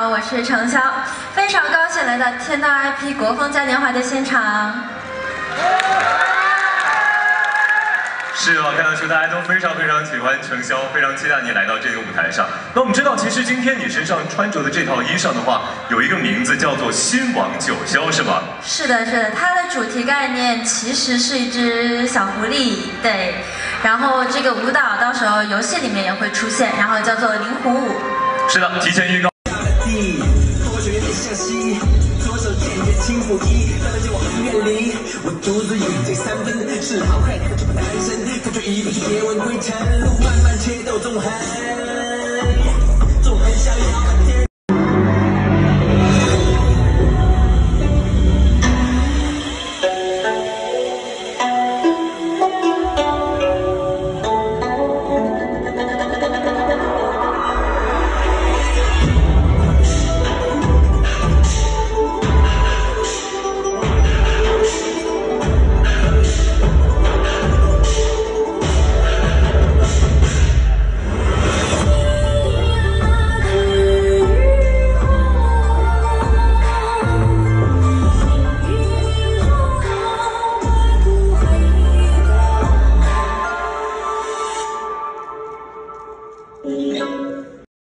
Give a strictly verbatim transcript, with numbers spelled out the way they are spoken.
我是程潇，非常高兴来到天道 I P 国风嘉年华的现场。 是啊，看得出大家都非常非常喜欢程潇，非常期待你来到这个舞台上。那我们知道，其实今天你身上穿着的这套衣裳的话，有一个名字叫做“新王九霄”，是吧？ 是的，是的，它的主题概念其实是一只小狐狸，对。然后这个舞蹈到时候游戏里面也会出现，然后叫做灵狐舞。是的，提前预告。 左手剑剑轻抚衣，再来接我很远离。我独自饮这三分，是好汉可就不单身，看出一个是叶问归程，路漫漫且都纵横，纵横逍遥。